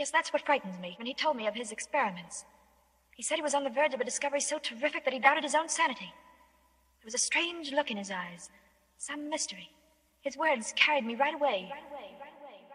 Yes, that's what frightens me, when he told me of his experiments. He said he was on the verge of a discovery so terrific that he doubted his own sanity. There was a strange look in his eyes, some mystery. His words carried me right away.